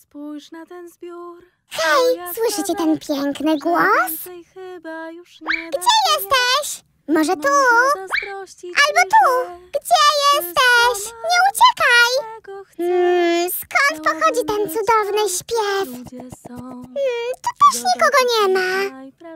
Spójrz na ten zbiór. Hej, słyszycie ten piękny głos? Gdzie jesteś? Może tu? Albo tu? Gdzie jesteś? Nie uciekaj! Skąd pochodzi ten cudowny śpiew? Tu też nikogo nie ma.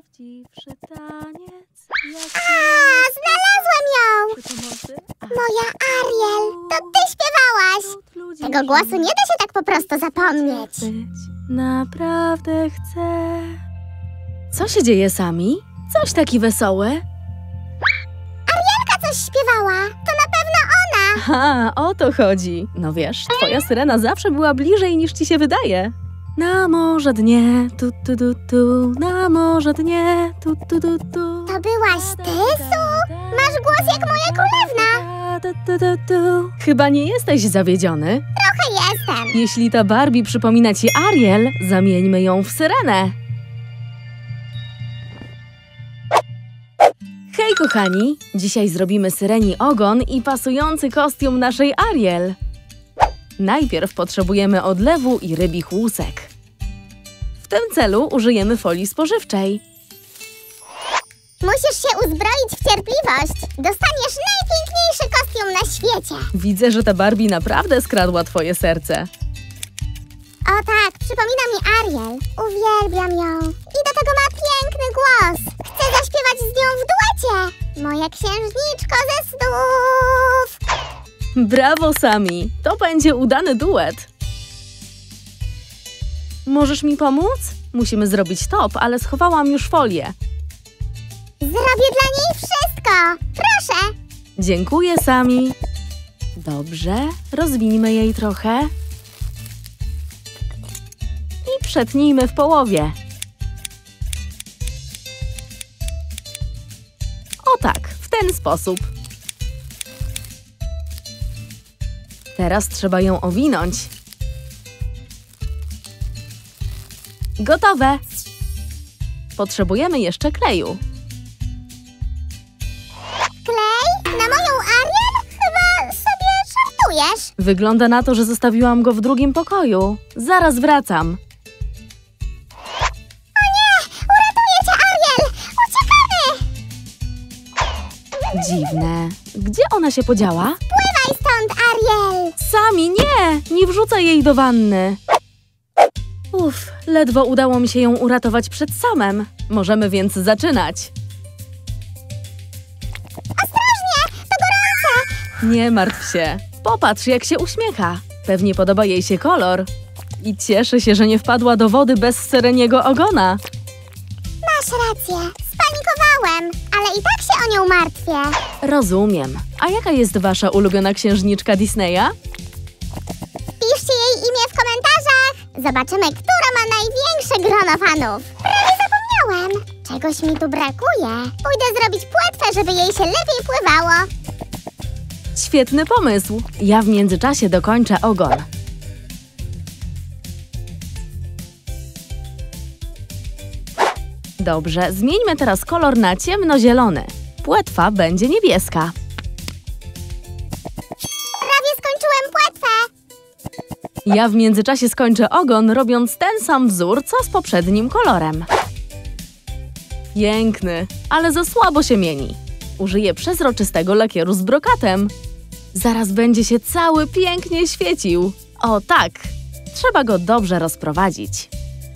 Znalazłem ją! Moja Ariel, to ty śpiewałaś! Tego głosu nie da się tak po prostu zapomnieć. Naprawdę chcę. Co się dzieje, Sami? Coś taki wesoły? Arielka coś śpiewała, to na pewno ona! Ha, o to chodzi. No wiesz, twoja syrena zawsze była bliżej niż ci się wydaje. Na morze dnie, tu, tu, tu, tu, na morze dnie, tu, tu, tu, tu. To byłaś ty, Su? Masz głos jak moja królewna. Chyba nie jesteś zawiedziony? Trochę jestem. Jeśli ta Barbie przypomina ci Ariel, zamieńmy ją w syrenę. Hej kochani! Dzisiaj zrobimy syreni ogon i pasujący kostium naszej Ariel. Najpierw potrzebujemy odlewu i rybich łusek. W tym celu użyjemy folii spożywczej. Musisz się uzbroić w cierpliwość. Dostaniesz najpiękniejszy kostium na świecie. Widzę, że ta Barbie naprawdę skradła twoje serce. O tak, przypomina mi Ariel. Uwielbiam ją. I do tego ma piękny głos. Chcę zaśpiewać z nią w duecie. Moja księżniczko ze snów. Brawo, Sami! To będzie udany duet. Możesz mi pomóc? Musimy zrobić top, ale schowałam już folię. Zrobię dla niej wszystko. Proszę. Dziękuję, Sami. Dobrze, rozwinijmy jej trochę. I przetnijmy w połowie. O tak, w ten sposób. Teraz trzeba ją owinąć. Gotowe! Potrzebujemy jeszcze kleju. Klej? Na moją Ariel? Chyba sobie żartujesz. Wygląda na to, że zostawiłam go w drugim pokoju. Zaraz wracam. O nie! Uratuję cię, Ariel! Uciekamy! Dziwne. Gdzie ona się podziała? Pływaj stąd, Ariel! Sami, nie! Nie wrzucaj jej do wanny. Uff, ledwo udało mi się ją uratować przed samem. Możemy więc zaczynać. Ostrożnie! To gorące! Nie martw się. Popatrz, jak się uśmiecha. Pewnie podoba jej się kolor. I cieszy się, że nie wpadła do wody bez syreniego ogona. Masz rację. Spanikowałem, ale i tak się o nią martwię. Rozumiem. A jaka jest wasza ulubiona księżniczka Disneya? Piszcie jej imię w komentarzach. Zobaczymy, która ma największe grono fanów. Prawie zapomniałem. Czegoś mi tu brakuje. Pójdę zrobić płetwę, żeby jej się lepiej pływało. Świetny pomysł. Ja w międzyczasie dokończę ogon. Dobrze, zmieńmy teraz kolor na ciemnozielony. Płetwa będzie niebieska. Prawie skończyłem płetwę. Ja w międzyczasie skończę ogon, robiąc ten sam wzór, co z poprzednim kolorem. Piękny, ale za słabo się mieni. Użyję przezroczystego lakieru z brokatem. Zaraz będzie się cały pięknie świecił. O tak, trzeba go dobrze rozprowadzić.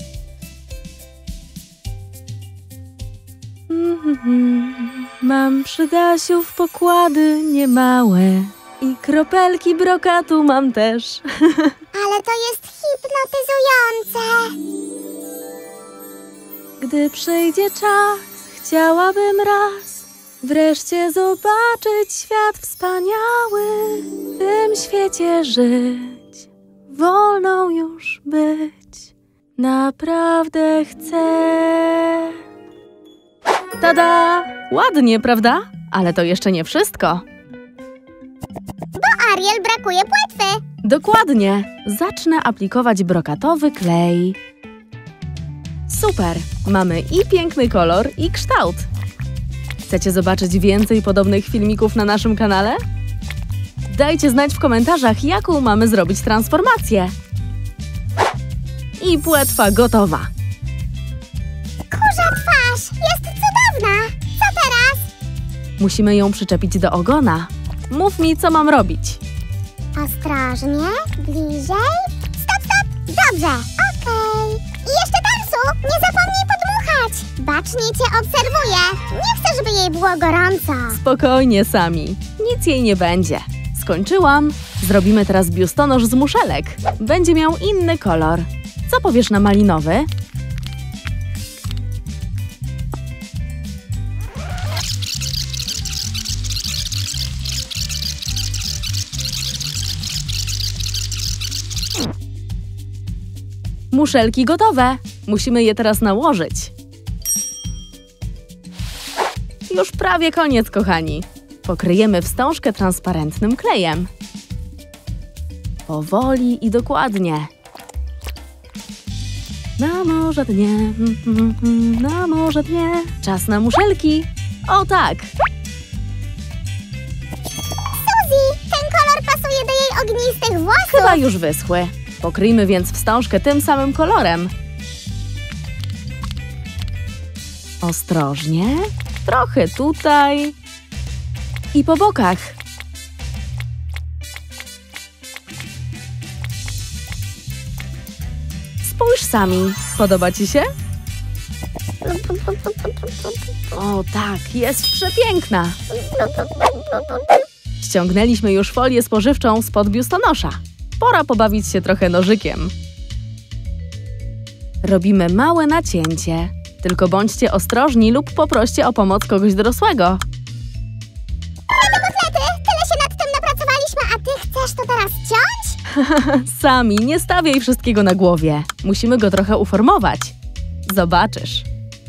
Mam przy Dasiów pokłady niemałe i kropelki brokatu mam też. Ale to jest hipnotyzujące. Gdy przyjdzie czas, chciałabym raz wreszcie zobaczyć świat wspaniały, w tym świecie żyć, wolną już być. Naprawdę chcę. Tada! Ładnie, prawda? Ale to jeszcze nie wszystko. Bo Ariel brakuje płetwy. Dokładnie. Zacznę aplikować brokatowy klej. Super! Mamy i piękny kolor, i kształt. Chcecie zobaczyć więcej podobnych filmików na naszym kanale? Dajcie znać w komentarzach, jaką mamy zrobić transformację. I płetwa gotowa. Kurza twarz! Jest cudowna! Co teraz? Musimy ją przyczepić do ogona. Mów mi, co mam robić. Ostrożnie, bliżej. Stop, stop! Dobrze, okej. I jeszcze Tarsu, nie zapomnij podmuchać. Bacznie cię obserwuję. Nie chcę, żeby jej było gorąco. Spokojnie, Sami. Nic jej nie będzie. Skończyłam. Zrobimy teraz biustonosz z muszelek. Będzie miał inny kolor. Co powiesz na malinowy? Muszelki gotowe. Musimy je teraz nałożyć. Już prawie koniec, kochani. Pokryjemy wstążkę transparentnym klejem. Powoli i dokładnie. Na morze dnie, na morze dnie. Czas na muszelki. O tak! Suzy, ten kolor pasuje do jej ognistych włosów. Chyba już wyschły. Pokryjmy więc wstążkę tym samym kolorem. Ostrożnie. Trochę tutaj. I po bokach. Spójrz, Sami. Podoba ci się? O tak, jest przepiękna. Ściągnęliśmy już folię spożywczą spod biustonosza. Pora pobawić się trochę nożykiem. Robimy małe nacięcie. Tylko bądźcie ostrożni lub poproście o pomoc kogoś dorosłego. Rany kotlety, tyle się nad tym napracowaliśmy, a ty chcesz to teraz ciąć? Sami, nie stawiaj wszystkiego na głowie. Musimy go trochę uformować. Zobaczysz.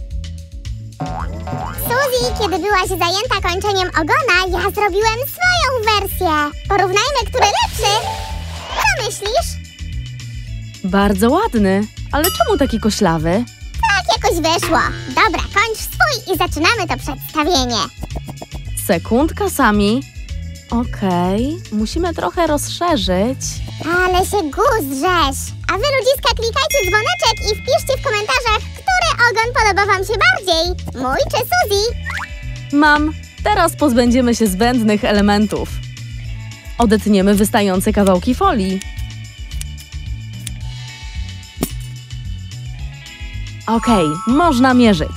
Suzy, kiedy byłaś zajęta kończeniem ogona, ja zrobiłem swoją wersję. Porównajmy, który lepszy. Co myślisz? Bardzo ładny. Ale czemu taki koślawy? Tak jakoś wyszło. Dobra, kończ swój i zaczynamy to przedstawienie. Sekundka, Sami. Okej, musimy trochę rozszerzyć. Ale się guzrzesz. A wy, ludziska, klikajcie dzwoneczek i wpiszcie w komentarzach, który ogon podoba wam się bardziej. Mój czy Suzy? Mam. Teraz pozbędziemy się zbędnych elementów. Odetniemy wystające kawałki folii. Okej, można mierzyć.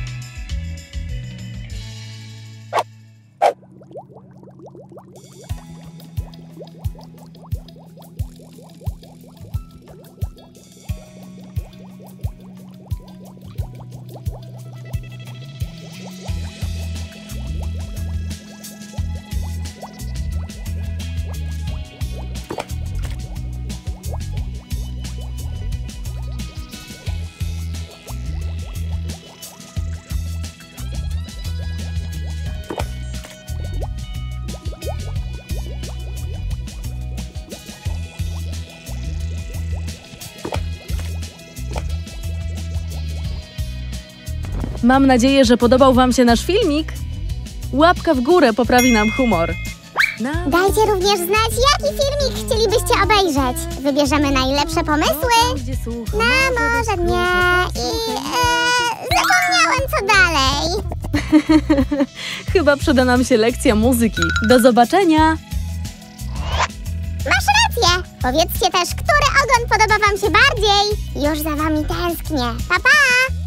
Mam nadzieję, że podobał wam się nasz filmik. Łapka w górę poprawi nam humor. Dajcie również znać, jaki filmik chcielibyście obejrzeć. Wybierzemy najlepsze pomysły. Na morze dnie i... zapomniałem, co dalej. Chyba przyda nam się lekcja muzyki. Do zobaczenia! Masz rację. Powiedzcie też, który ogon podoba wam się bardziej. Już za wami tęsknię. Pa, pa!